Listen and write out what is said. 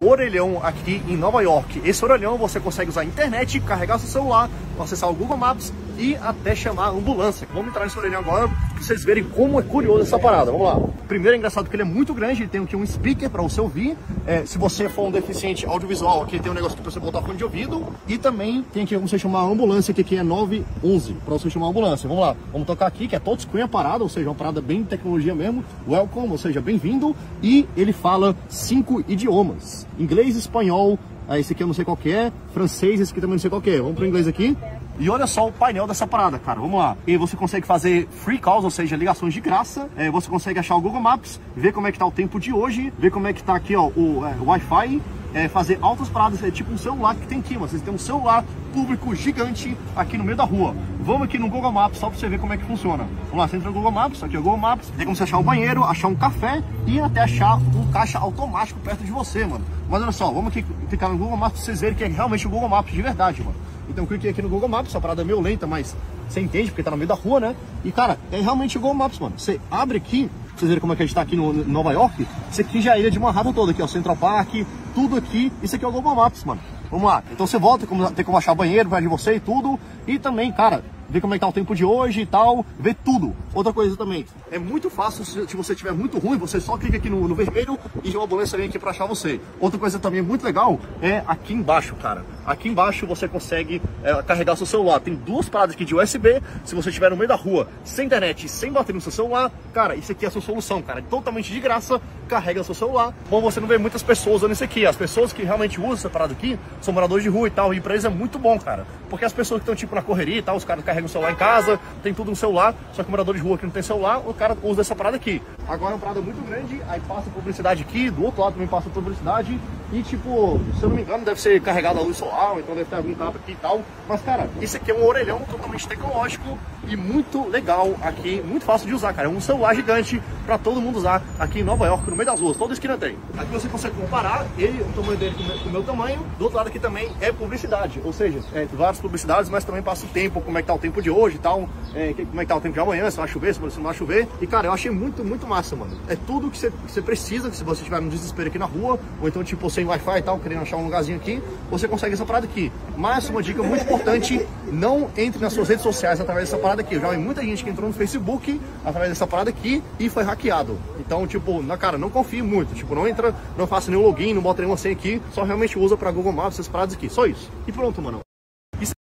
orelhão aqui em Nova York. Esse orelhão você consegue usar a internet, carregar seu celular, acessar o Google Maps e até chamar a ambulância. Vamos entrar nesse orelhão agora para vocês verem como é curioso essa parada. Vamos lá. Primeiro é engraçado que ele é muito grande, ele tem aqui um speaker para você ouvir. Se você for um deficiente audiovisual, aqui tem um negócio para você botar fone de ouvido. E também tem aqui como você chamar a ambulância, que aqui é 911, para você chamar a ambulância. Vamos lá, vamos tocar aqui, que é touchscreen a parada, ou seja, uma parada bem de tecnologia mesmo. Welcome, ou seja, bem-vindo. E ele fala 5 idiomas: inglês, espanhol, esse aqui eu não sei qual que é, francês, esse aqui também não sei qual que é. Vamos para o inglês aqui. E olha só o painel dessa parada, cara. Vamos lá. E você consegue fazer free calls, ou seja, ligações de graça. Você consegue achar o Google Maps, ver como é que tá o tempo de hoje, ver como é que tá aqui, ó, o Wi-Fi. Fazer altas paradas, é tipo um celular que tem aqui, mano. Vocês têm um celular público gigante aqui no meio da rua. Vamos aqui no Google Maps só pra você ver como é que funciona. Vamos lá, você entra no Google Maps, aqui é o Google Maps. Tem como você achar o banheiro, achar um café e até achar um caixa automático perto de você, mano. Mas olha só, vamos aqui clicar no Google Maps pra vocês verem que é realmente o Google Maps de verdade, mano. Então eu cliquei aqui no Google Maps, essa parada é meio lenta, mas você entende porque tá no meio da rua, né? E cara, é realmente o Google Maps, mano. Você abre aqui, pra vocês verem como é que a gente tá aqui no Nova York. Isso aqui já é a ilha de Manhattan toda, aqui ó, Central Park, tudo aqui. Isso aqui é o Google Maps, mano. Vamos lá, então você volta, tem como achar banheiro perto de você e tudo. E também, cara, ver como é que tá o tempo de hoje e tal, ver tudo. Outra coisa também, é muito fácil, se você tiver muito ruim, você só clica aqui no vermelho e uma ambulância vem aqui pra achar você. Outra coisa também muito legal é aqui embaixo, cara. Aqui embaixo você consegue carregar seu celular. Tem duas paradas aqui de USB. Se você estiver no meio da rua, sem internet, sem bateria no seu celular, cara, isso aqui é a sua solução, cara. Totalmente de graça, carrega seu celular. Bom, você não vê muitas pessoas usando isso aqui. As pessoas que realmente usam essa parada aqui são moradores de rua e tal, e pra eles é muito bom, cara. Porque as pessoas que estão tipo na correria e tal, os caras carregam o celular em casa, tem tudo no celular, só que o morador de rua que não tem celular, o cara usa essa parada aqui. Agora é uma parada muito grande, aí passa publicidade aqui, do outro lado também passa publicidade, e tipo, se eu não me engano, deve ser carregado a luz solar, então deve ter algum cabo aqui e tal. Mas cara, isso aqui é um orelhão totalmente tecnológico e muito legal aqui, muito fácil de usar, cara. É um celular gigante pra todo mundo usar aqui em Nova York, no meio das ruas, toda esquina tem. Aqui você consegue comparar ele, o tamanho dele com o meu tamanho. Do outro lado aqui também é publicidade, ou seja, várias publicidades, mas também passa o tempo, como é que tá o tempo de hoje e tal, como é que tá o tempo de amanhã, se vai chover, se não vai chover. E cara, eu achei muito massa, mano. É tudo que você precisa, que se você estiver no desespero aqui na rua, ou então tipo sem Wi-Fi e tal, querendo achar um lugarzinho aqui, você consegue essa parada aqui. Mas uma dica muito importante, não entre nas suas redes sociais através dessa parada aqui. Eu já vi muita gente que entrou no Facebook através dessa parada aqui e foi hackeado. Então, tipo, cara, não confie muito. Tipo, não entra, não faça nenhum login, não bota nenhuma senha aqui, só realmente usa pra Google Maps essas paradas aqui. Só isso. E pronto, mano.